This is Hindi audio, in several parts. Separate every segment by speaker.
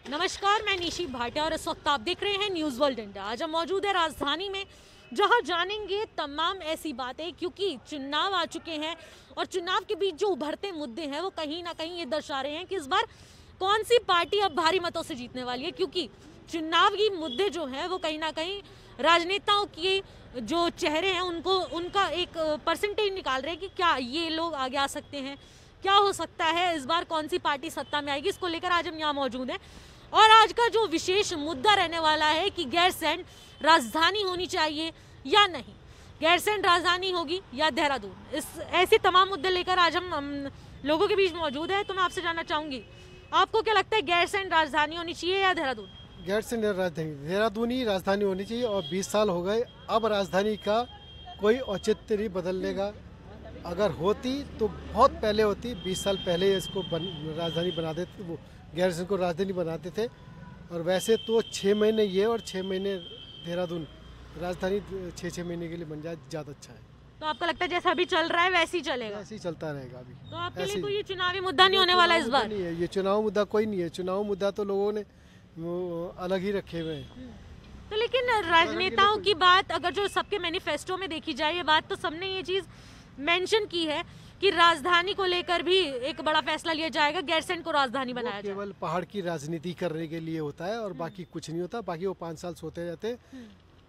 Speaker 1: नमस्कार, मैं निशी भाटिया और इस वक्त आप देख रहे हैं न्यूज़ वर्ल्ड इंडिया। आज हम मौजूद है राजधानी में, जहां जानेंगे तमाम ऐसी बातें, क्योंकि चुनाव आ चुके हैं और चुनाव के बीच जो उभरते मुद्दे हैं वो कहीं ना कहीं ये दर्शा रहे हैं कि इस बार कौन सी पार्टी अब भारी मतों से जीतने वाली है। क्योंकि चुनावी मुद्दे जो हैं वो कहीं ना कहीं राजनेताओं के जो चेहरे हैं उनको उनका एक परसेंटेज निकाल रहे हैं कि क्या ये लोग आगे आ सकते हैं, क्या हो सकता है, इस बार कौन सी पार्टी सत्ता में आएगी। इसको लेकर आज हम यहाँ मौजूद हैं और आज का जो विशेष मुद्दा रहने वाला है कि गैरसैंण राजधानी होनी चाहिए या नहीं, गैरसैंण राजधानी होगी या देहरादून। इस ऐसे तमाम मुद्दे लेकर आज हम लोगों के बीच मौजूद है। तो मैं आपसे जानना चाहूंगी, आपको क्या लगता है, गैरसैंण राजधानी होनी चाहिए या देहरादून?
Speaker 2: गैरसैंण राजधानी, देहरादून ही राजधानी होनी चाहिए। और 20 साल हो गए, अब राजधानी का कोई औचित्य नहीं बदलने का। अगर होती तो बहुत पहले होती, 20 साल पहले इसको राजधानी बना देते, वो गैरसैंण को राजधानी बनाते थे। और वैसे तो 6 महीने ये और 6 महीने देहरादून राजधानी 6-6 महीने के लिए बन जाए, ज़्यादा अच्छा है।
Speaker 1: तो आपको लगता है जैसा अभी चल रहा है वैसे ही चलेगा?
Speaker 2: ऐसे ही चलता रहेगा अभी।
Speaker 1: तो आपके लिए कोई ये चुनावी मुद्दा नहीं होने वाला इस बार?
Speaker 2: नहीं है, ये चुनाव मुद्दा कोई नहीं है। चुनाव मुद्दा तो लोगों ने वो अलग ही रखे हुए हैं।
Speaker 1: तो लेकिन राजनेताओं की बात अगर जो सबके मैनिफेस्टो में देखी जाए, ये बात तो सबने ये चीज मेंशन की है कि राजधानी को लेकर भी एक बड़ा फैसला लिया जाएगा, गैरसैंण को राजधानी बनाया जाएगा।
Speaker 2: केवल पहाड़ की राजनीति करने के लिए होता है और बाकी कुछ नहीं होता। बाकी वो 5 साल सोते रहते हैं।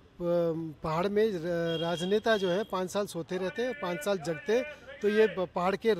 Speaker 2: पहाड़ में राजनेता जो है 5 साल सोते रहते हैं, 5 साल जगते, तो ये पहाड़ के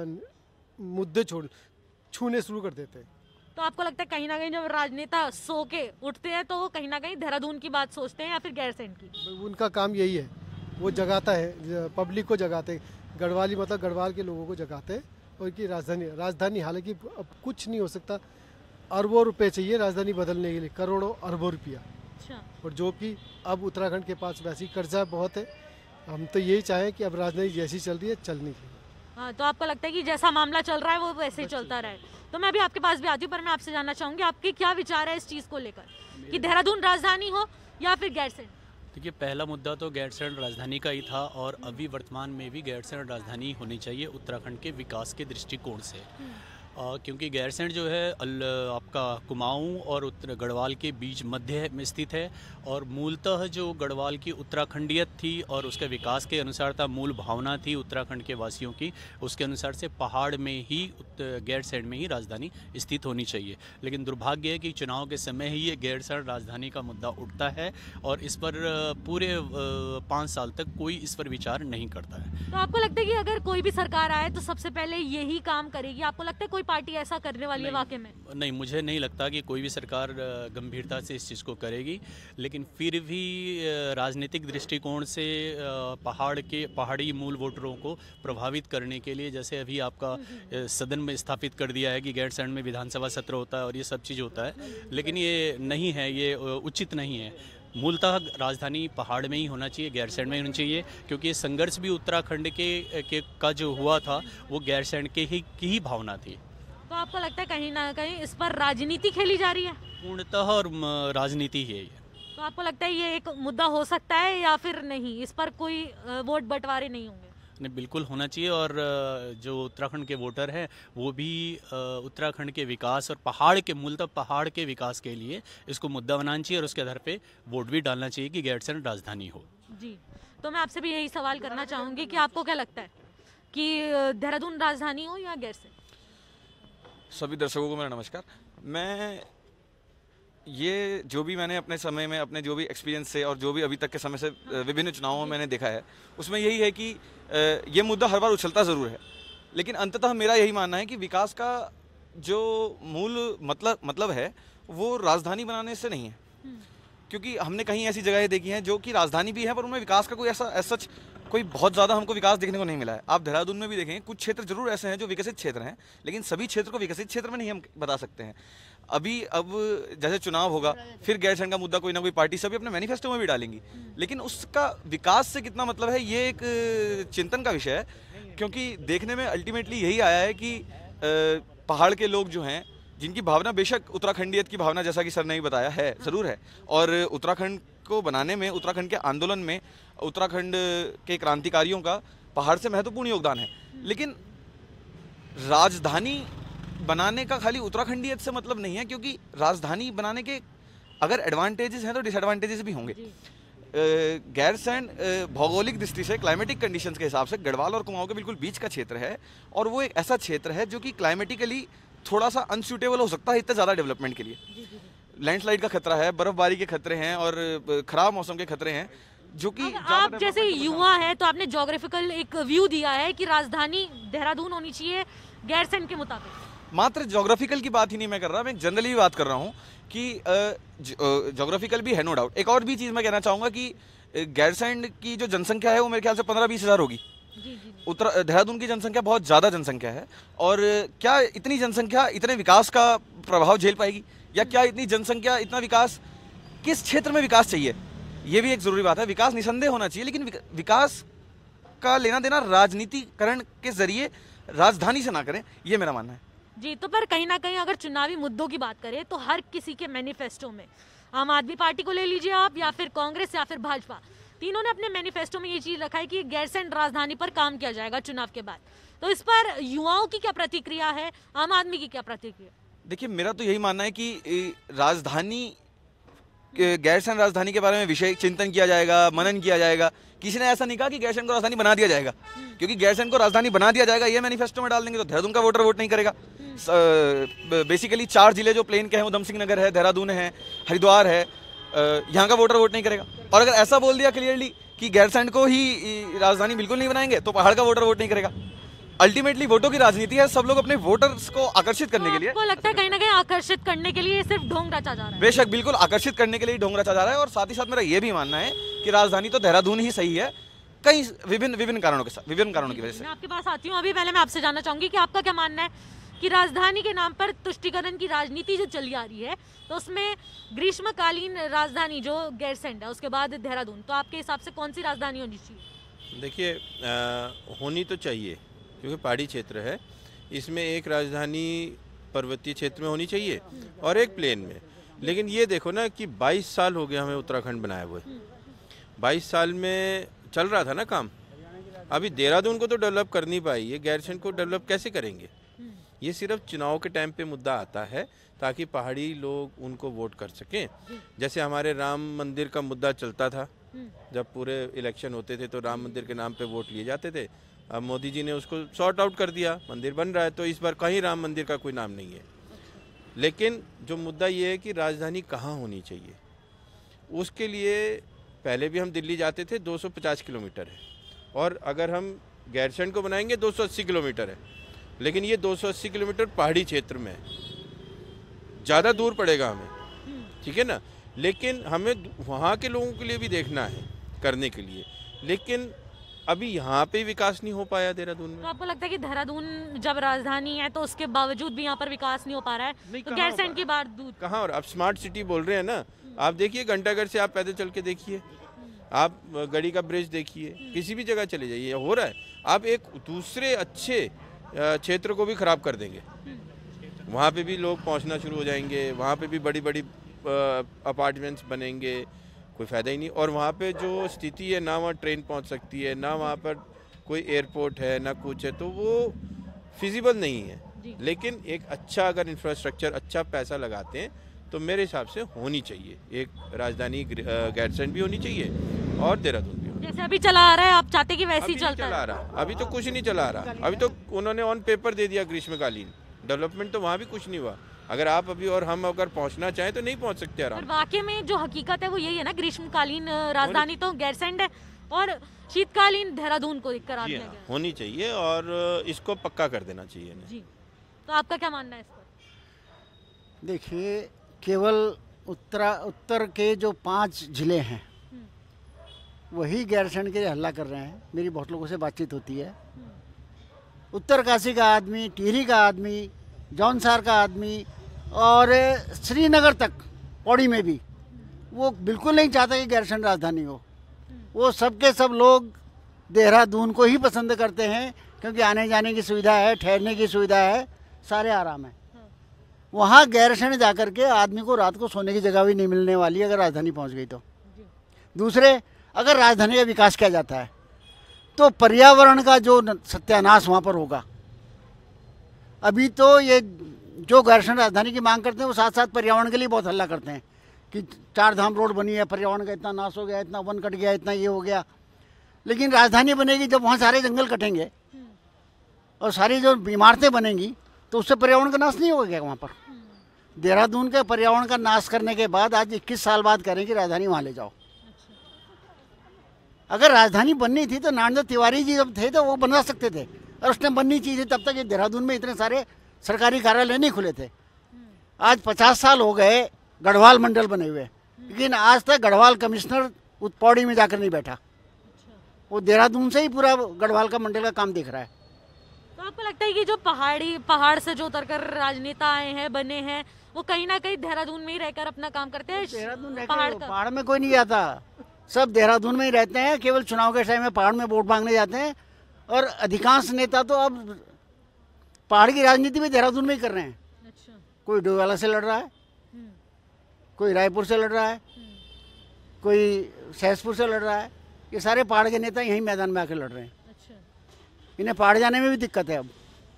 Speaker 2: मुद्दे छूने शुरू कर देते हैं।
Speaker 1: तो आपको लगता है कहीं ना कहीं जब राजनेता सो के उठते हैं तो वो कहीं ना कहीं देहरादून की बात सोचते हैं या फिर गैरसैंण की?
Speaker 2: उनका काम यही है, वो जगाता है, पब्लिक को जगाते हैं। गढ़वाली मतलब गढ़वाल के लोगों को जगाते हैं। और की राजधानी हालांकि अब कुछ नहीं हो सकता। अरबों रुपए चाहिए राजधानी बदलने के लिए, करोड़ों अरबों रुपया।
Speaker 1: अच्छा।
Speaker 2: और जो कि अब उत्तराखंड के पास वैसे ही कर्जा बहुत है। हम तो यही चाहें कि अब राजधानी जैसी चल रही है चलनी चाहिए।
Speaker 1: हाँ, तो आपको लगता है कि जैसा मामला चल रहा है वो वैसे ही चलता रहे। तो मैं भी आपके पास भी आती हूँ, पर मैं आपसे जानना चाहूंगी आपके क्या विचार है इस चीज को लेकर कि देहरादून राजधानी हो या फिर गैरसैंण?
Speaker 3: देखिए, पहला मुद्दा तो गैरसैंण राजधानी का ही था और अभी वर्तमान में भी गैरसैंण राजधानी होनी चाहिए उत्तराखंड के विकास के दृष्टिकोण से। क्योंकि गैरसैंण जो है आपका कुमाऊं और उत्तर गढ़वाल के बीच मध्य में स्थित है और मूलतः जो गढ़वाल की उत्तराखंडियत थी और उसके विकास के अनुसार था, मूल भावना थी उत्तराखंड के वासियों की, उसके अनुसार से पहाड़ में ही गैरसैंण में ही राजधानी स्थित होनी चाहिए। लेकिन दुर्भाग्य है कि चुनाव के समय ही ये गैरसैंण राजधानी का मुद्दा उठता है और इस पर पूरे 5 साल तक कोई इस पर विचार नहीं करता है।
Speaker 1: तो आपको लगता है कि अगर कोई भी सरकार आए तो सबसे पहले यही काम करेगी? आपको लगता है कोई पार्टी ऐसा करने वाली है वाकई में?
Speaker 3: नहीं, मुझे नहीं लगता कि कोई भी सरकार गंभीरता से इस चीज़ को करेगी। लेकिन फिर भी राजनीतिक दृष्टिकोण से पहाड़ी मूल वोटरों को प्रभावित करने के लिए, जैसे अभी आपका सदन में स्थापित कर दिया है कि गैरसैंण में विधानसभा सत्र होता है और ये सब चीज़ होता है, लेकिन ये नहीं है, ये उचित नहीं है। मूलतः राजधानी पहाड़ में ही होना चाहिए, गैरसैंण में ही होना चाहिए, क्योंकि ये संघर्ष भी उत्तराखंड का जो हुआ था वो गैरसैंण की ही भावना थी।
Speaker 1: तो आपको लगता है कहीं ना कहीं इस पर राजनीति खेली जा रही है?
Speaker 3: पूर्णतः और राजनीति ही है ये।
Speaker 1: तो आपको लगता है ये एक मुद्दा हो सकता है या फिर नहीं, इस पर कोई वोट बंटवारे नहीं होंगे?
Speaker 3: नहीं, बिल्कुल होना चाहिए। और जो उत्तराखंड के वोटर हैं वो भी उत्तराखंड के विकास और मूलतः पहाड़ के विकास के लिए इसको मुद्दा बनाना चाहिए और उसके आधार पे वोट भी डालना चाहिए कि गैरसैंण राजधानी हो।
Speaker 1: जी, तो मैं आपसे भी यही सवाल करना चाहूँगी कि आपको क्या लगता है कि देहरादून राजधानी हो या गैरसैंण?
Speaker 4: सभी दर्शकों को मेरा नमस्कार। मैं ये जो भी मैंने अपने समय में अपने जो भी एक्सपीरियंस से और जो भी अभी तक के समय से विभिन्न चुनावों में मैंने देखा है, उसमें यही है कि ये मुद्दा हर बार उछलता ज़रूर है, लेकिन अंततः मेरा यही मानना है कि विकास का जो मूल मतलब है वो राजधानी बनाने से नहीं है। क्योंकि हमने कहीं ऐसी जगहें देखी हैं जो कि राजधानी भी है पर उनमें विकास का कोई ऐसा सच कोई बहुत ज़्यादा हमको विकास देखने को नहीं मिला है। आप देहरादून में भी देखेंगे, कुछ क्षेत्र जरूर ऐसे हैं जो विकसित क्षेत्र हैं, लेकिन सभी क्षेत्र को विकसित क्षेत्र में नहीं हम बता सकते हैं। अब जैसे चुनाव होगा, फिर गैरसैंण का मुद्दा कोई ना कोई पार्टी सभी अपने मैनिफेस्टो में भी डालेंगी, लेकिन उसका विकास से कितना मतलब है ये एक चिंतन का विषय है। क्योंकि देखने में अल्टीमेटली यही आया है कि पहाड़ के लोग जो हैं, जिनकी भावना बेशक उत्तराखंडियत की भावना, जैसा कि सर ने भी बताया है, ज़रूर है, और उत्तराखंड को बनाने में, उत्तराखंड के आंदोलन में उत्तराखंड के क्रांतिकारियों का पहाड़ से महत्वपूर्ण योगदान है। लेकिन राजधानी बनाने का खाली उत्तराखंडियत से मतलब नहीं है, क्योंकि राजधानी बनाने के अगर एडवांटेजेस हैं तो डिसएडवांटेजेस भी होंगे। गैरसैंण भौगोलिक दृष्टि से, क्लाइमेटिक कंडीशंस के हिसाब से गढ़वाल और कुमाऊं के बिल्कुल बीच का क्षेत्र है, और वो एक ऐसा क्षेत्र है जो कि क्लाइमेटिकली थोड़ा सा अनसूटेबल हो सकता है इतने ज़्यादा डेवलपमेंट के लिए। लैंडस्लाइड का खतरा है, बर्फबारी के खतरे हैं और ख़राब मौसम के खतरे हैं, जो कि
Speaker 1: आप जैसे युवा है तो आपने ज्योग्राफिकल एक व्यू दिया है कि राजधानी देहरादून होनी चाहिए गैरसैंण के मुताबिक।
Speaker 4: मात्र ज्योग्राफिकल की बात ही नहीं मैं कर रहा, मैं जनरली बात कर रहा हूँ कि ज्योग्राफिकल भी है, नो डाउट। एक और भी चीज़ मैं कहना चाहूँगा कि गैरसैंण की जो जनसंख्या है वो मेरे ख्याल से 15-20 हज़ार होगी। उत्तर देहरादून की जनसंख्या बहुत ज़्यादा जनसंख्या है, और क्या इतनी जनसंख्या इतने विकास का प्रभाव झेल पाएगी, या क्या इतनी जनसंख्या इतना विकास, किस क्षेत्र में विकास चाहिए, ये भी एक ज़रूरी बात है। विकास निसंदेह होना चाहिए, लेकिन विकास का लेना देना राजनीतिकरण के जरिए राजधानी से ना करें, ये मेरा मानना है।
Speaker 1: जी, तो पर कहीं ना कहीं अगर चुनावी मुद्दों की बात करें तो हर किसी के मैनिफेस्टो में, आम आदमी पार्टी को ले लीजिए आप, या फिर कांग्रेस, या फिर भाजपा, तीनों ने अपने मैनिफेस्टो में ये चीज़ रखा है कि गैरसैंण राजधानी पर काम किया जाएगा चुनाव के बाद। तो इस पर युवाओं की क्या प्रतिक्रिया है, आम आदमी की क्या प्रतिक्रिया?
Speaker 4: देखिए, मेरा तो यही मानना है कि राजधानी, गैरसैंण राजधानी के बारे में विषय चिंतन किया जाएगा, मनन किया जाएगा। किसी ने ऐसा नहीं कहा कि गैरसैंण को राजधानी बना दिया जाएगा, क्योंकि गैरसैंण को राजधानी बना दिया जाएगा ये मैनिफेस्टो में डाल देंगे तो देहरादून का वोटर वोट नहीं करेगा। बेसिकली 4 जिले जो प्लेन के हैं, उधम सिंह नगर है, देहरादून है, हरिद्वार है, यहाँ का वोटर वोट नहीं करेगा। और अगर ऐसा बोल दिया क्लियरली कि गैरसैंण को ही राजधानी बिल्कुल नहीं बनाएंगे तो पहाड़ का वोटर वोट नहीं करेगा। अल्टीमेटली वोटों की राजनीति है, सब लोग अपने वोटर्स को आकर्षित करने के लिए,
Speaker 1: आपको लगता है कहीं ना कहीं आकर्षित करने के लिए सिर्फ ढोंग रचा जा रहा है?
Speaker 4: बेशक, बिल्कुल आकर्षित करने के लिए ढोंग रचा जा रहा है। और साथ ही साथ मेरा ये भी मानना है कि राजधानी तो देहरादून ही सही है, कई विभिन्न कारणों के साथ, विभिन्न कारणों की वजह से।
Speaker 1: मैं आपके पास आती हूँ, अभी पहले मैं आपसे जानना चाहूंगी कि आपका क्या मानना है कि राजधानी के नाम पर तुष्टीकरण की राजनीति जो चली आ रही है, तो उसमें ग्रीष्मकालीन राजधानी जो गैरसैंण है, उसके बाद देहरादून, तो आपके हिसाब से कौन सी राजधानी होनी चाहिए?
Speaker 5: देखिए, होनी तो चाहिए, क्योंकि पहाड़ी क्षेत्र है, इसमें एक राजधानी पर्वतीय क्षेत्र में होनी चाहिए और एक प्लेन में। लेकिन ये देखो ना कि 22 साल हो गया हमें उत्तराखंड बनाए हुए, 22 साल में चल रहा था ना काम। अभी देहरादून को तो डेवलप कर नहीं पाई, ये गैरसैंण को डेवलप कैसे करेंगे? ये सिर्फ चुनाव के टाइम पे मुद्दा आता है ताकि पहाड़ी लोग उनको वोट कर सकें। जैसे हमारे राम मंदिर का मुद्दा चलता था, जब पूरे इलेक्शन होते थे तो राम मंदिर के नाम पे वोट लिए जाते थे। अब मोदी जी ने उसको सॉर्ट आउट कर दिया, मंदिर बन रहा है, तो इस बार कहीं राम मंदिर का कोई नाम नहीं है। लेकिन जो मुद्दा ये है कि राजधानी कहाँ होनी चाहिए, उसके लिए पहले भी हम दिल्ली जाते थे, 250 किलोमीटर है, और अगर हम गैरसैंण को बनाएंगे 280 किलोमीटर है। लेकिन ये 280 किलोमीटर पहाड़ी क्षेत्र में है, ज़्यादा दूर पड़ेगा हमें, ठीक है ना। लेकिन हमें वहाँ के लोगों के लिए भी देखना है करने के लिए, लेकिन अभी यहाँ पे विकास नहीं हो पाया देहरादून में।
Speaker 1: तो आपको लगता है कि देहरादून जब राजधानी है तो उसके बावजूद भी यहाँ पर विकास नहीं हो पा रहा है, तो गैरसैंण की बात दूर
Speaker 5: कहाँ। और अब स्मार्ट सिटी बोल रहे हैं ना, आप देखिए घंटाघर से आप पैदल चल के देखिए, आप गड़ी का ब्रिज देखिए, किसी भी जगह चले जाइए, हो रहा है। आप एक दूसरे अच्छे क्षेत्र को भी खराब कर देंगे, वहाँ पे भी लोग पहुँचना शुरू हो जाएंगे, वहाँ पे भी बड़ी बड़ी अपार्टमेंट्स बनेंगे, कोई फ़ायदा ही नहीं। और वहाँ पे जो स्थिति है, ना वहाँ ट्रेन पहुँच सकती है, ना वहाँ पर कोई एयरपोर्ट है, ना कुछ है, तो वो फिजिबल नहीं है। लेकिन एक अच्छा अगर इंफ्रास्ट्रक्चर, अच्छा पैसा लगाते हैं तो मेरे हिसाब से होनी चाहिए एक राजधानी, गैरसैंण भी होनी चाहिए और देहरादून भी होनी।
Speaker 1: जैसे अभी चला आ रहा है, आप चाहते कि वैसे ही चला
Speaker 5: रहा? अभी तो कुछ नहीं चला रहा, अभी तो उन्होंने ऑन पेपर दे दिया ग्रीष्मकालीन, डेवलपमेंट तो वहाँ भी कुछ नहीं हुआ। अगर आप अभी और हम अगर पहुंचना चाहें तो नहीं पहुंच सकते आराम।
Speaker 1: वाकई में जो हकीकत है वो यही है ना, ग्रीष्मकालीन राजधानी तो गैरसैंण है और शीतकालीन देहरादून को करा दिया गया
Speaker 5: होनी चाहिए, और इसको पक्का कर देना चाहिए
Speaker 1: जी। तो आपका क्या मानना है इस पर?
Speaker 6: देखिए, केवल उत्तर के जो 5 जिले हैं वही गैरसैंण के लिए हल्ला कर रहे हैं। मेरी बहुत लोगों से बातचीत होती है, उत्तरकाशी का आदमी, टिहरी का आदमी, जौनसार का आदमी और श्रीनगर तक, पौड़ी में भी, वो बिल्कुल नहीं चाहता कि गैरसैंण राजधानी हो। वो सब के सब लोग देहरादून को ही पसंद करते हैं, क्योंकि आने जाने की सुविधा है, ठहरने की सुविधा है, सारे आराम है। वहाँ गैरसैंण जाकर के आदमी को रात को सोने की जगह भी नहीं मिलने वाली अगर राजधानी पहुँच गई तो। दूसरे, अगर राजधानी का विकास किया जाता है तो पर्यावरण का जो सत्यानाश वहाँ पर होगा अभी तो ये जो गैरसैंण राजधानी की मांग करते हैं वो साथ साथ पर्यावरण के लिए बहुत हल्ला करते हैं कि 4 धाम रोड बनी है, पर्यावरण का इतना नाश हो गया, इतना वन कट गया, इतना ये हो गया। लेकिन राजधानी बनेगी जब वहाँ सारे जंगल कटेंगे और सारी जो इमारतें बनेंगी तो उससे पर्यावरण का नाश नहीं होगा क्या वहाँ पर? देहरादून के पर्यावरण का नाश करने के बाद आज 21 साल बाद करें कि राजधानी वहाँ ले जाओ। अगर राजधानी बननी थी तो नारायण दत्त तिवारी जी जब थे तो वो बना सकते थे, और उसने बननी चाहिए तब तक ये देहरादून में इतने सारे सरकारी कार्यालय नहीं खुले थे। आज 50 साल हो गए गढ़वाल मंडल बने हुए, लेकिन आज तक गढ़वाल कमिश्नर पौड़ी में जाकर नहीं बैठा। वो देहरादून से ही पूरा गढ़वाल का मंडल का काम देख रहा है।
Speaker 1: तो आपको लगता है कि जो पहाड़ से जो उतरकर राजनेता आए हैं, बने हैं, वो कहीं ना कहीं देहरादून में ही रहकर अपना काम करते हैं?
Speaker 6: देहरादून पहाड़ में कोई नहीं जाता, सब देहरादून में ही रहते हैं। केवल चुनाव के टाइम में पहाड़ में वोट मांगने जाते हैं, और अधिकांश नेता तो अब पहाड़ की राजनीति भी देहरादून में ही कर रहे हैं।
Speaker 1: अच्छा।
Speaker 6: कोई डोईवाला से लड़ रहा है, कोई रायपुर से लड़ रहा है, कोई सहसपुर से लड़ रहा है। ये सारे पहाड़ के नेता यहीं मैदान में आकर लड़ रहे हैं।
Speaker 1: अच्छा।
Speaker 6: इन्हें पहाड़ जाने में भी दिक्कत है अब।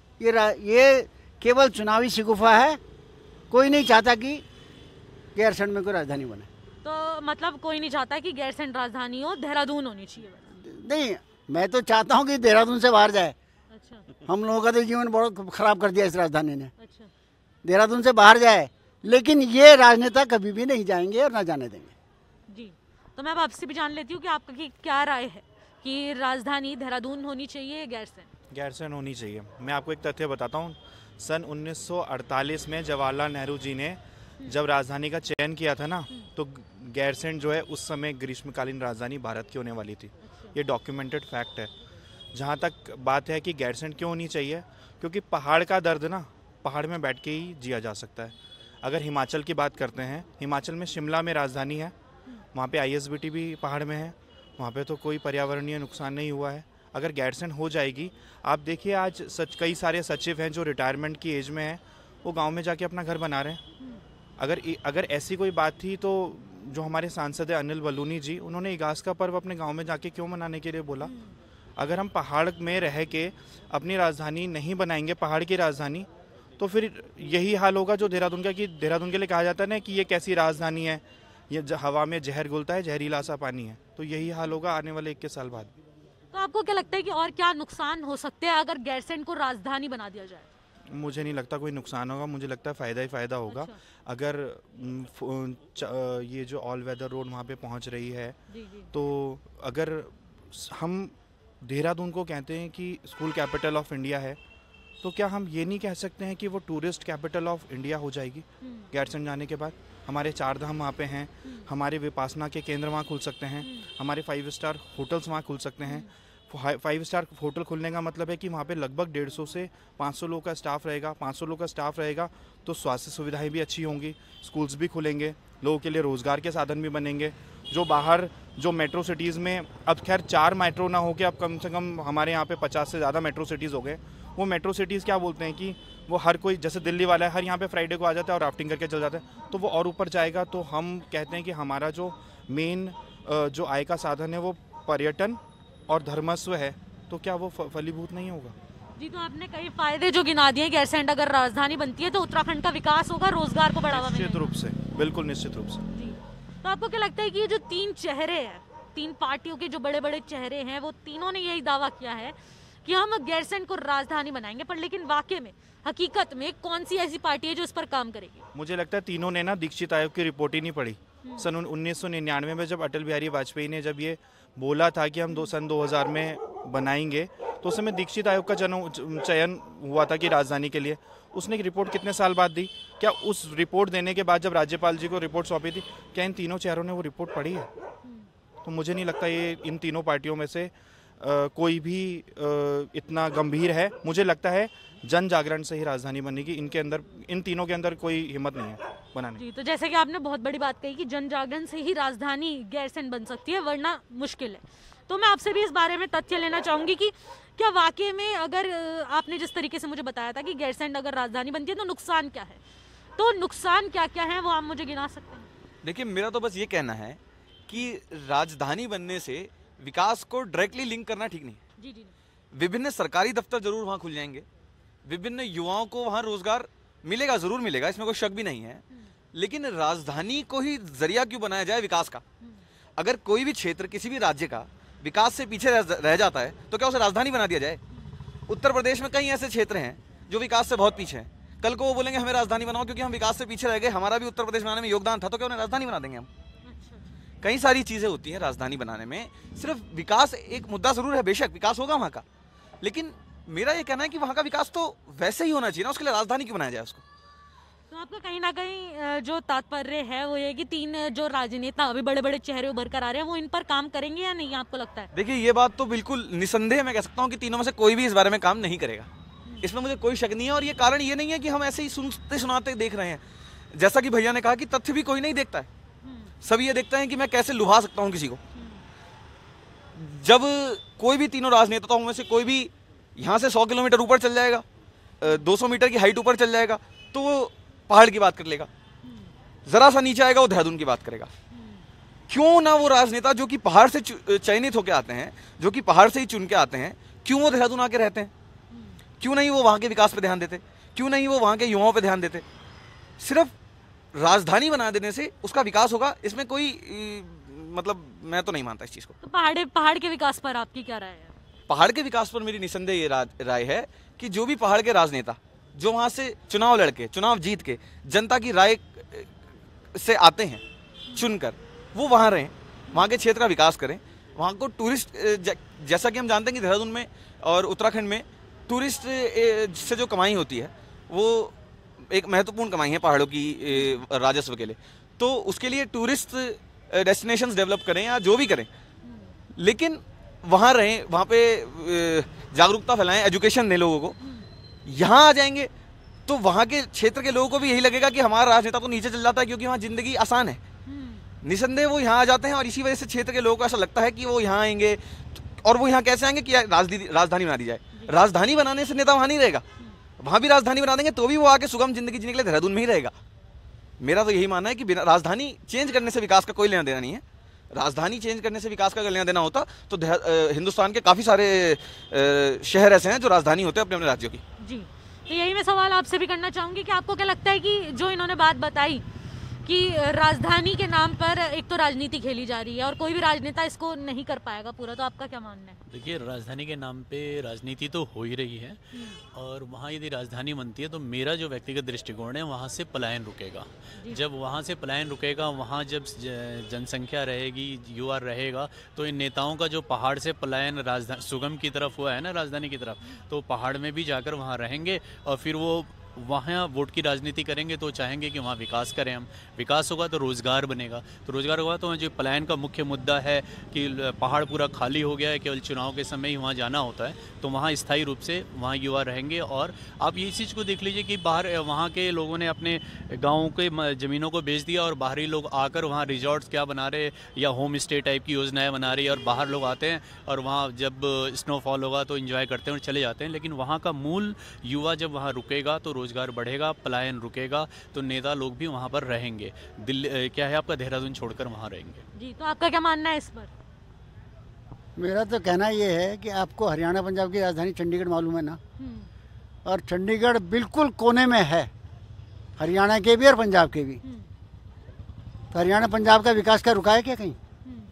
Speaker 6: ये केवल चुनावी शिगुफा है, कोई नहीं चाहता कि गैरसैंण में कोई राजधानी बने।
Speaker 1: तो मतलब कोई नहीं चाहता कि गैरसैंण राजधानी हो, देहरादून होनी चाहिए?
Speaker 6: नहीं, मैं तो चाहता हूँ कि देहरादून से बाहर जाए।
Speaker 1: अच्छा।
Speaker 6: हम लोगों का तो जीवन बहुत खराब कर दिया इस राजधानी ने।
Speaker 1: अच्छा।
Speaker 6: देहरादून से बाहर जाए, लेकिन ये राजनेता कभी भी नहीं जाएंगे और ना जाने देंगे।
Speaker 1: जी, तो मैं अब आपसे भी जान लेती हूँ कि आपकी क्या राय है कि राजधानी देहरादून होनी चाहिए या गैरसैंण?
Speaker 7: गैरसैंण होनी चाहिए। मैं आपको एक तथ्य बताता हूँ। सन 1948 में जवाहरलाल नेहरू जी ने जब राजधानी का चयन किया था ना, तो गैरसैंण जो है उस समय ग्रीष्मकालीन राजधानी भारत की होने वाली थी। ये डॉक्यूमेंटेड फैक्ट है। जहाँ तक बात है कि गैरसैंण क्यों होनी चाहिए, क्योंकि पहाड़ का दर्द ना पहाड़ में बैठ के ही जिया जा सकता है। अगर हिमाचल की बात करते हैं, हिमाचल में शिमला में राजधानी है, वहाँ पे ISBT भी पहाड़ में है, वहाँ पे तो कोई पर्यावरणीय नुकसान नहीं हुआ है। अगर गैरसैंण हो जाएगी, आप देखिए आज कई सारे सचिव हैं जो रिटायरमेंट की एज में हैं, वो गांव में जाके अपना घर बना रहे हैं। अगर ऐसी कोई बात थी तो जो हमारे सांसद है अनिल बलूनी जी, उन्होंने इगास का पर्व अपने गांव में जाके क्यों मनाने के लिए बोला? अगर हम पहाड़ में रह के अपनी राजधानी नहीं बनाएंगे, पहाड़ की राजधानी, तो फिर यही हाल होगा जो देहरादून का, कि देहरादून के लिए कहा जाता है ना कि ये कैसी राजधानी है, ये हवा में जहर घुलता है, जहरीला सा पानी है। तो यही हाल होगा आने वाले 21 साल बाद।
Speaker 1: तो आपको क्या लगता है कि और क्या नुकसान हो सकते हैं अगर गैरसैंण को राजधानी बना दिया जाए?
Speaker 7: मुझे नहीं लगता कोई नुकसान होगा, मुझे लगता है फ़ायदा ही फ़ायदा होगा।
Speaker 1: अच्छा।
Speaker 7: अगर ये जो ऑल वेदर रोड वहाँ पे पहुँच रही है,
Speaker 1: जी जी।
Speaker 7: तो अगर हम देहरादून को कहते हैं कि स्कूल कैपिटल ऑफ इंडिया है, तो क्या हम ये नहीं कह सकते हैं कि वो टूरिस्ट कैपिटल ऑफ इंडिया हो जाएगी गैरसैंण जाने के बाद? हमारे 4 धाम वहाँ पे हैं, हमारे विपासना के केंद्र वहाँ खुल सकते हैं, हमारे 5 स्टार होटल्स वहाँ खुल सकते हैं। 5 स्टार होटल खुलने का मतलब है कि वहाँ पे लगभग 150 से 500 लोग का स्टाफ रहेगा। 500 लोग का स्टाफ रहेगा तो स्वास्थ्य सुविधाएं भी अच्छी होंगी, स्कूल्स भी खुलेंगे, लोगों के लिए रोज़गार के साधन भी बनेंगे। जो बाहर जो मेट्रो सिटीज़ में, अब खैर 4 मेट्रो ना हो के अब कम से कम हमारे यहाँ पे 50 से ज़्यादा मेट्रो सिटीज़ हो गए। वो मेट्रो सिटीज़ क्या बोलते हैं कि वो हर कोई, जैसे दिल्ली वाला है, हर यहाँ पे फ्राइडे को आ जाता है और राफ्टिंग करके चल जाता है, तो वो और ऊपर जाएगा। तो हम कहते हैं कि हमारा जो मेन जो आय का साधन है वो पर्यटन और धर्मस्व है, तो क्या वो फलीभूत नहीं होगा?
Speaker 1: जी, तो आपने कई फायदे जो गिना दिए, गैरसैंण अगर राजधानी बनती है तो उत्तराखंड का विकास होगा, रोजगार को बढ़ावा मिलेगा।
Speaker 7: निश्चित रूप से, बिल्कुल निश्चित रूप से।
Speaker 1: जी, तो आपको क्या लगता है कि ये जो 3 चेहरे हैं, 3 पार्टियों के जो बड़े बड़े चेहरे हैं, वो तीनों ने यही दावा किया है कि हम गैरसैंण को राजधानी बनाएंगे, पर लेकिन वाकई में हकीकत में कौन सी ऐसी पार्टी है जो इस पर काम करेगी?
Speaker 7: मुझे लगता है तीनों ने ना दीक्षित आयोग की रिपोर्ट ही नहीं पढ़ी। सन 1999 में जब अटल बिहारी वाजपेयी ने जब ये बोला था कि हम सन 2000 में बनाएंगे, तो उस समय दीक्षित आयोग का चयन हुआ था कि राजधानी के लिए। उसने एक रिपोर्ट कितने साल बाद दी? क्या उस रिपोर्ट देने के बाद जब राज्यपाल जी को रिपोर्ट सौंपी थी, क्या इन तीनों चेहरों ने वो रिपोर्ट पढ़ी है? तो मुझे नहीं लगता ये इन तीनों पार्टियों में से कोई भी इतना गंभीर है। मुझे लगता है जन जागरण से ही राजधानी बनेगी। इनके अंदर, इन तीनों के अंदर कोई हिम्मत नहीं है बनाने की।
Speaker 1: जी, तो जैसे कि आपने बहुत बड़ी बात कही कि जन जागरण से ही राजधानी गैरसैंण बन सकती है, वरना मुश्किल है। तो मैं आपसे भी इस बारे में तथ्य लेना चाहूँगी कि क्या वाकई में, अगर आपने जिस तरीके से मुझे बताया था कि गैरसैंण अगर राजधानी बनती है तो नुकसान क्या है, तो नुकसान क्या क्या है वो आप मुझे गिना सकते हैं?
Speaker 4: देखिए, मेरा तो बस ये कहना है कि राजधानी बनने से विकास को डायरेक्टली लिंक करना ठीक नहीं है।
Speaker 1: जी जी।
Speaker 4: विभिन्न सरकारी दफ्तर जरूर वहाँ खुल जाएंगे, विभिन्न युवाओं को वहाँ रोजगार मिलेगा, जरूर मिलेगा, इसमें कोई शक भी नहीं है। लेकिन राजधानी को ही जरिया क्यों बनाया जाए विकास का? अगर कोई भी क्षेत्र किसी भी राज्य का विकास से पीछे रह जाता है तो क्या उसे राजधानी बना दिया जाए? उत्तर प्रदेश में कई ऐसे क्षेत्र हैं जो विकास से बहुत पीछे हैं। कल को वो बोलेंगे हमें राजधानी बनाओ क्योंकि हम विकास से पीछे रह गए, हमारा भी उत्तर प्रदेश बनाने में योगदान था, तो क्या उन्हें राजधानी बना देंगे हम? कई सारी चीजें होती हैं राजधानी बनाने में। सिर्फ विकास एक मुद्दा जरूर है, बेशक विकास होगा वहाँ का, लेकिन मेरा ये कहना है कि वहाँ का विकास तो वैसे ही होना चाहिए ना, उसके लिए राजधानी क्यों बनाया जाए उसको?
Speaker 1: तो आपका कहीं ना कहीं जो तात्पर्य है वो ये कि तीन जो राजनेता अभी बड़े बड़े चेहरे उभर कर आ रहे हैं वो इन पर काम करेंगे या नहीं, आपको लगता है?
Speaker 4: देखिए, ये बात तो बिल्कुल निसंदेह मैं कह सकता हूँ कि तीनों में से कोई भी इस बारे में काम नहीं करेगा, इसमें मुझे कोई शक नहीं है। और ये कारण ये नहीं है कि हम ऐसे ही सुनते सुनाते देख रहे हैं। जैसा कि भैया ने कहा कि तथ्य भी कोई नहीं देखता है, सभी ये देखते हैं कि मैं कैसे लुभा सकता हूँ किसी को। जब कोई भी तीनों राजनेताओं में से कोई भी यहाँ से 100 किलोमीटर ऊपर चल जाएगा, 200 मीटर की हाइट ऊपर चल जाएगा, तो वो पहाड़ की बात कर लेगा। जरा सा नीचे आएगा वो देहरादून की बात करेगा। क्यों ना वो राजनेता जो कि पहाड़ से चयनित होकर आते हैं, जो कि पहाड़ से ही चुन के आते हैं, क्यों वो देहरादून आके रहते हैं? क्यों नहीं वो वहाँ के विकास पे ध्यान देते? क्यों नहीं वो वहाँ के युवाओं पे ध्यान देते? सिर्फ राजधानी बना देने से उसका विकास होगा, इसमें कोई मतलब मैं तो नहीं मानता इस चीज़ को।
Speaker 1: तो पहाड़ के विकास पर आपकी क्या राय है?
Speaker 4: पहाड़ के विकास पर मेरी निसंदेह ये राय है कि जो भी पहाड़ के राजनेता जो वहाँ से चुनाव लड़के, चुनाव जीत के जनता की राय से आते हैं चुनकर, वो वहाँ रहें, वहाँ के क्षेत्र का विकास करें। वहाँ को टूरिस्ट, जैसा कि हम जानते हैं कि देहरादून में और उत्तराखंड में टूरिस्ट से जो कमाई होती है वो एक महत्वपूर्ण कमाई है पहाड़ों की राजस्व के लिए। तो उसके लिए टूरिस्ट डेस्टिनेशंस डेवलप करें या जो भी करें, लेकिन वहाँ रहें, वहाँ पे जागरूकता फैलाएं, एजुकेशन दें लोगों को। यहाँ आ जाएंगे तो वहाँ के क्षेत्र के लोगों को भी यही लगेगा कि हमारा राजनेता तो नीचे चल जाता है क्योंकि वहाँ जिंदगी आसान है। निसंदेह वो यहाँ आ जाते हैं और इसी वजह से क्षेत्र के लोगों को ऐसा लगता है कि वो यहाँ आएंगे। और वो यहाँ कैसे आएंगे कि राजधानी बना दी जाए। राजधानी बनाने से नेता वहाँ नहीं रहेगा, वहाँ भी राजधानी बना देंगे तो भी वो आके सुगम जिंदगी जीने के लिए देहरादून में ही रहेगा। मेरा तो यही मानना है कि बिना राजधानी चेंज करने से विकास का कोई लेना देना नहीं है। राजधानी चेंज करने से विकास का अगर लेना देना होता तो हिंदुस्तान के काफ़ी सारे शहर ऐसे हैं जो राजधानी होते हैं अपने अपने राज्यों की।
Speaker 1: जी, तो यही मैं सवाल आपसे भी करना चाहूँगी कि आपको क्या लगता है कि जो इन्होंने बात बताई कि राजधानी के नाम पर एक तो राजनीति खेली जा रही है और कोई भी राजनेता इसको नहीं कर पाएगा पूरा, तो आपका क्या मानना है?
Speaker 3: देखिए, राजधानी के नाम पे राजनीति तो हो ही रही है और वहाँ यदि राजधानी बनती है तो मेरा जो व्यक्तिगत दृष्टिकोण है वहाँ से पलायन रुकेगा। जब वहाँ से पलायन रुकेगा, वहाँ जब जनसंख्या रहेगी, युवा रहेगा, तो इन नेताओं का जो पहाड़ से पलायन राजधानी सुगम की तरफ हुआ है ना, राजधानी की तरफ, तो पहाड़ में भी जाकर वहाँ रहेंगे और फिर वो वहाँ वोट की राजनीति करेंगे। तो चाहेंगे कि वहाँ विकास करें हम, विकास होगा तो रोज़गार बनेगा, तो रोज़गार होगा तो जो पलायन का मुख्य मुद्दा है कि पहाड़ पूरा खाली हो गया है, केवल चुनाव के समय ही वहाँ जाना होता है, तो वहाँ स्थायी रूप से वहाँ युवा रहेंगे। और आप ये चीज़ को देख लीजिए कि बाहर वहाँ के लोगों ने अपने गाँव के ज़मीनों को बेच दिया और बाहरी लोग आकर वहाँ रिजॉर्ट्स क्या बना रहे या होम स्टे टाइप की योजनाएँ बना रही है और बाहर लोग आते हैं और वहाँ जब स्नोफॉल होगा तो इन्जॉय करते हैं और चले जाते हैं। लेकिन वहाँ का मूल युवा जब वहाँ रुकेगा तो रोज़गार बढ़ेगा, पलायन रुकेगा, तो नेता लोग भी वहाँ पर रहेंगे। दिल्ली क्या है आपका, देहरादून छोड़कर वहाँ रहेंगे।
Speaker 1: जी, तो आपका क्या मानना है इस पर?
Speaker 6: मेरा तो कहना ये है कि आपको हरियाणा पंजाब की राजधानी चंडीगढ़ मालूम है ना, और चंडीगढ़ बिल्कुल कोने में है, हरियाणा के भी और पंजाब के भी। तो हरियाणा पंजाब का विकास क्या रुका है क्या कहीं?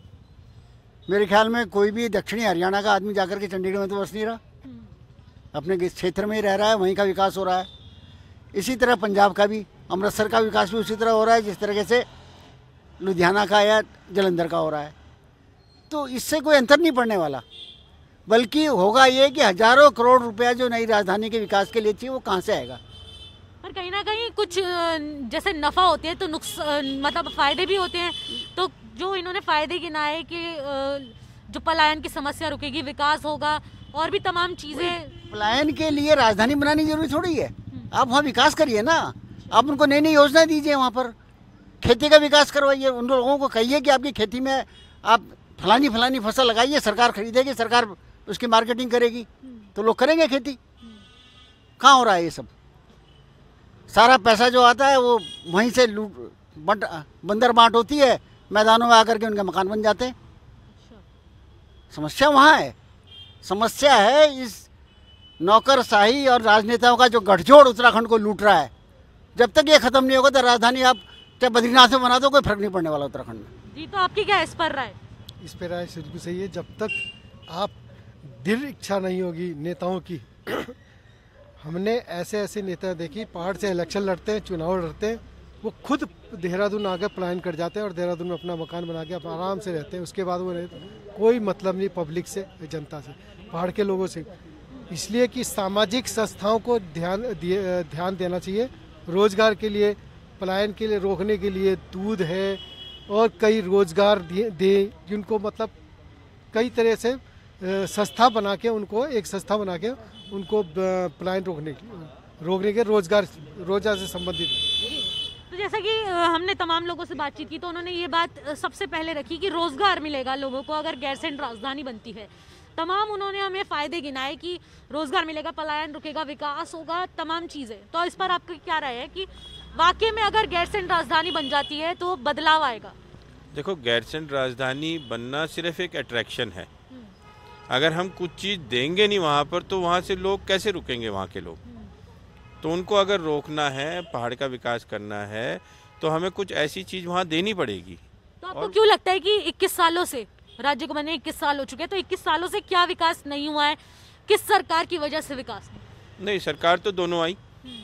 Speaker 6: मेरे ख्याल में कोई भी दक्षिणी हरियाणा का आदमी जाकर के चंडीगढ़ में तो बस नहीं रहा, अपने क्षेत्र में ही रह रहा है, वहीं का विकास हो रहा है। इसी तरह पंजाब का भी, अमृतसर का विकास भी उसी तरह हो रहा है जिस तरीके से लुधियाना का या जलंधर का हो रहा है। तो इससे कोई अंतर नहीं पड़ने वाला, बल्कि होगा ये कि हजारों करोड़ रुपया जो नई राजधानी के विकास के लिए चाहिए वो कहाँ से आएगा।
Speaker 1: पर कहीं ना कहीं कुछ जैसे नफ़ा होते हैं तो मतलब फ़ायदे भी होते हैं। तो जो इन्होंने फ़ायदे गिनाए कि जो पलायन की समस्या रुकेगी, विकास होगा और भी तमाम चीज़ें।
Speaker 6: पलायन के लिए राजधानी बनानी जरूरी थोड़ी है, आप वहाँ विकास करिए ना, आप उनको नई नई योजना दीजिए, वहाँ पर खेती का विकास करवाइए, उन लोगों को कहिए कि आपकी खेती में आप फलानी फलानी फसल लगाइए, सरकार खरीदेगी, सरकार उसकी मार्केटिंग करेगी, तो लोग करेंगे खेती। कहाँ हो रहा है ये सब? सारा पैसा जो आता है वो वहीं से बंदर बांट होती है, मैदानों में आकर के उनके मकान बन जाते हैं। समस्या वहाँ है, समस्या है इस नौकरशाही और राजनेताओं का जो गठजोड़ उत्तराखंड को लूट रहा है, जब तक ये खत्म नहीं होगा तो राजधानी आप चाहे बद्रीनाथ में बना दो, कोई फर्क नहीं पड़ने वाला उत्तराखंड में।
Speaker 1: जी, तो आपकी क्या इस पर राय?
Speaker 2: इस पर राय बिल्कुल सही है। जब तक आप दृढ़ इच्छा नहीं होगी नेताओं की हमने ऐसे ऐसे नेता देखी, पहाड़ से इलेक्शन लड़ते हैं, चुनाव लड़ते हैं, वो खुद देहरादून आकर पलायन कर जाते हैं और देहरादून में अपना मकान बना के अपना आराम से रहते हैं। उसके बाद वो कोई मतलब नहीं पब्लिक से, जनता से, पहाड़ के लोगों से। इसलिए कि सामाजिक संस्थाओं को ध्यान देना चाहिए रोजगार के लिए, पलायन के लिए रोकने के लिए। दूध है और कई रोजगार दें जिनको मतलब कई तरह से संस्था बना के, उनको एक संस्था बना के उनको पलायन रोकने के रोजगार से संबंधित।
Speaker 1: तो जैसा कि हमने तमाम लोगों से बातचीत की तो उन्होंने ये बात सबसे पहले रखी कि रोजगार मिलेगा लोगों को अगर गैरसैंण राजधानी बनती है। तमाम उन्होंने हमें फायदे गिनाए कि रोजगार मिलेगा, पलायन रुकेगा, विकास होगा, तमाम चीजें। तो इस पर आपकी क्या राय है कि वाकई में अगर गैरसैंण राजधानी बन जाती है तो बदलाव आएगा?
Speaker 5: देखो, गैरसैंण राजधानी बनना सिर्फ एक अट्रैक्शन है। अगर हम कुछ चीज़ देंगे नहीं वहाँ पर तो वहाँ से लोग कैसे रुकेंगे? वहाँ के लोग तो उनको अगर रोकना है, पहाड़ का विकास करना है तो हमें कुछ ऐसी चीज़ वहाँ देनी पड़ेगी।
Speaker 1: तो आपको क्यों लगता है कि 21 सालों से राज्य को बने 21 साल हो चुके हैं, तो 21 सालों से क्या विकास नहीं हुआ है? किस सरकार की वजह से विकास
Speaker 5: नहीं? सरकार तो दोनों आई,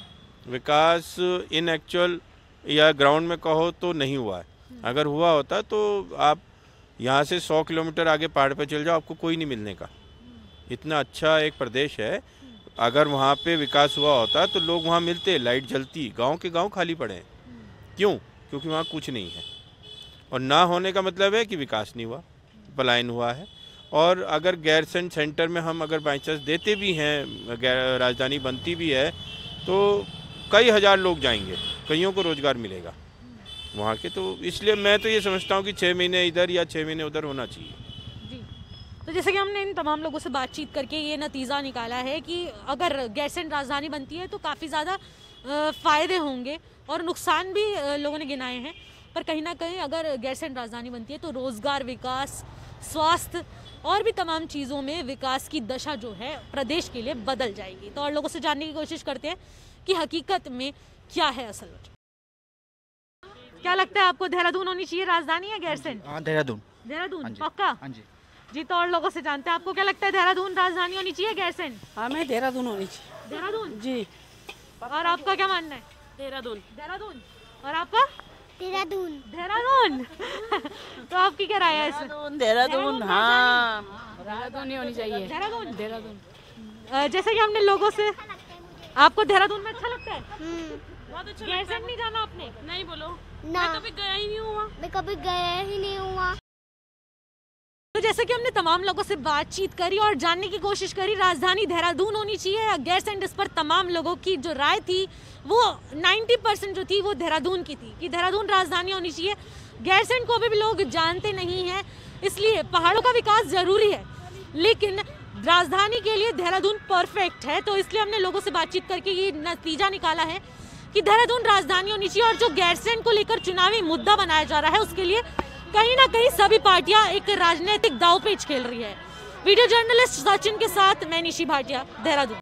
Speaker 5: विकास इन एक्चुअल या ग्राउंड में कहो तो नहीं हुआ है। अगर हुआ होता तो आप यहाँ से 100 किलोमीटर आगे पहाड़ पे चल जाओ, आपको कोई नहीं मिलने का। इतना अच्छा एक प्रदेश है, अगर वहाँ पे विकास हुआ होता तो लोग वहाँ मिलते, लाइट जलती, गांव के गांव खाली पड़े हैं। क्यों? क्योंकि वहाँ कुछ नहीं है। और ना होने का मतलब है कि विकास नहीं हुआ, पलायन हुआ है। और अगर गैरसैंण सेंटर में हम अगर बाई चांस देते भी हैं, राजधानी बनती भी है, तो कई हज़ार लोग जाएंगे, कईयों को रोज़गार मिलेगा वहाँ के। तो इसलिए मैं तो ये समझता हूँ कि 6 महीने इधर या 6 महीने उधर होना चाहिए।
Speaker 1: जी, तो जैसे कि हमने इन तमाम लोगों से बातचीत करके ये नतीजा निकाला है कि अगर गैरसैंण राजधानी बनती है तो काफ़ी ज़्यादा फ़ायदे होंगे और नुकसान भी लोगों ने गिनाए हैं। पर कहीं ना कहीं अगर गैरसैंण राजधानी बनती है तो रोज़गार, विकास, स्वास्थ्य और भी तमाम चीज़ों में विकास की दशा जो है प्रदेश के लिए बदल जाएगी। तो और लोगों से जानने की कोशिश करते हैं कि हकीकत में क्या है असल वजह। क्या लगता है आपको, देहरादून होनी चाहिए राजधानी या गैरसैंण?
Speaker 8: हाँ, देहरादून।
Speaker 1: देहरादून पक्का?
Speaker 8: हाँ जी।
Speaker 1: जी, तो और लोगों से जानते हैं आपको क्या लगता है, देहरादून राजधानी होनी चाहिए गैरसैंण?
Speaker 9: हाँ, मैं देहरादून होनी चाहिए।
Speaker 1: देहरादून
Speaker 9: जी।
Speaker 1: और आपका क्या मानना है?
Speaker 9: देहरादून।
Speaker 1: देहरादून। और आपका?
Speaker 10: देहरादून।
Speaker 1: देहरादून। तो आपकी क्या राय है इसमें?
Speaker 9: देहरादून। हाँ, देहरादून ही होनी चाहिए।
Speaker 1: देहरादून।
Speaker 9: देहरादून।
Speaker 1: जैसे कि हमने लोगों से, आपको देहरादून में अच्छा लगता है?
Speaker 9: बहुत अच्छा।
Speaker 1: गैरसैंण नहीं जाना आपने?
Speaker 9: नहीं बोलो,
Speaker 10: ना,
Speaker 9: मैं कभी गया ही नहीं हुआ।
Speaker 10: मैं कभी गया ही नहीं हुआ।
Speaker 1: तो जैसे कि हमने तमाम लोगों से बातचीत करी और जानने की कोशिश करी राजधानी देहरादून होनी चाहिए या गैरसैंण, इस पर तमाम लोगों की जो राय थी वो 90% जो थी वो देहरादून की थी कि देहरादून राजधानी होनी चाहिए। गैरसैंण को भी लोग जानते नहीं हैं, इसलिए पहाड़ों का विकास ज़रूरी है लेकिन राजधानी के लिए देहरादून परफेक्ट है। तो इसलिए हमने लोगों से बातचीत करके ये नतीजा निकाला है कि देहरादून राजधानी होनी चाहिए। और जो गैरसैंण को लेकर चुनावी मुद्दा बनाया जा रहा है उसके लिए कहीं ना कहीं सभी पार्टियां एक राजनीतिक दांवपेच खेल रही है। वीडियो जर्नलिस्ट सचिन के साथ मैं निशी भाटिया, देहरादून।